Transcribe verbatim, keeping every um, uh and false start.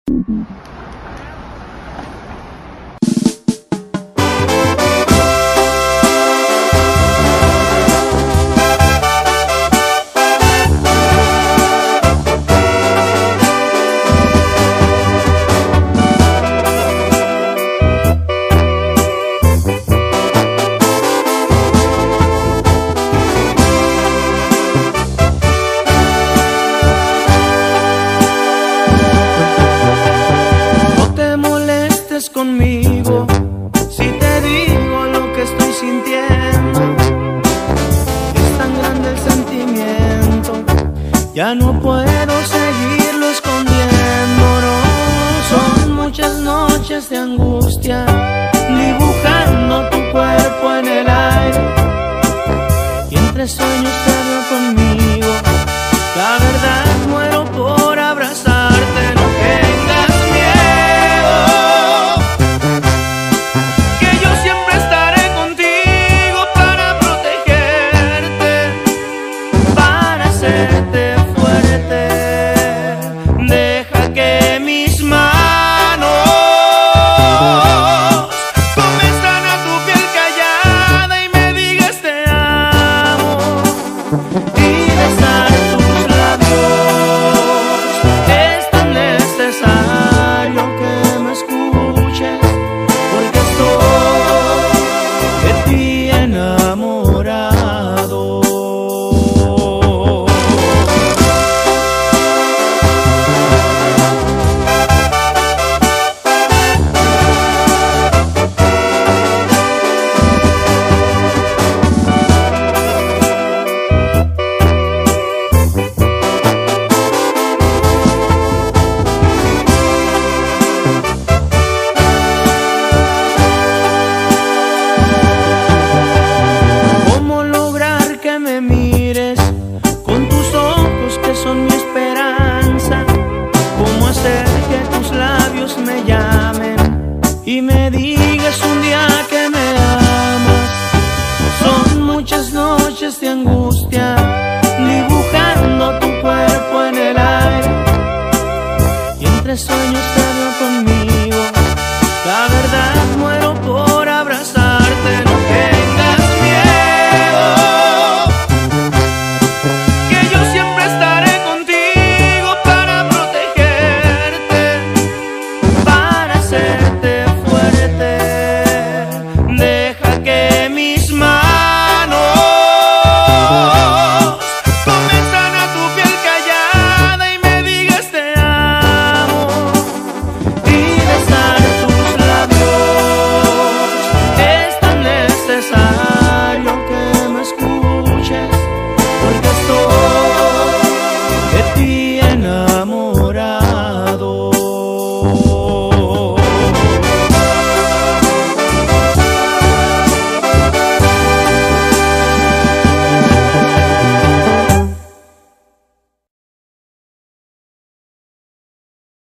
Conmigo, si te digo lo que estoy sintiendo, es tan grande el sentimiento, ya no puedo seguirlo escondiendo, no. Son muchas noches de angustia, dibujando tu cuerpo en el aire, y entre sueños te veo conmigo. La verdad muero por abrazarte, no tengas miedo, que yo siempre estaré contigo para protegerte, para hacerte fuerte. Deja que mis manos convenzan a tu piel callada y me digas te amo, y besar tus labios es tan necesario que me escuches, porque estoy de ti enamorado. ¿Cómo lograr que me mires con tus ojos que son mi esperanza? ¿Cómo hacer que tus labios me llamen y me digas un día que me amas? Son muchas noches de angustia, dibujando tu cuerpo en el aire, y entre sueños te